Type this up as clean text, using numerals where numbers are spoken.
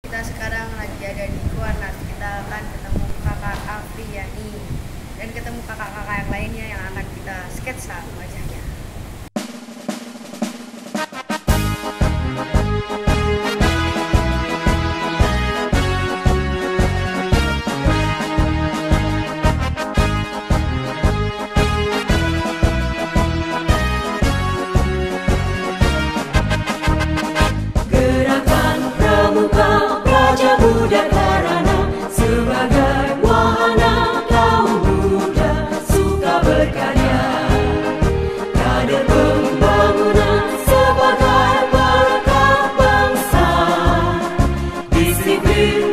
Kita sekarang lagi ada di Kuarnas. Kita akan ketemu kakak Afriani dan ketemu kakak-kakak yang lainnya yang akan kita sketsa wajahnya. Gerakan Pramuka Praja Muda Karana sebagai wahana kaum muda suka berkarya. Kader pembangunan sebagai berkah bangsa. Disiplin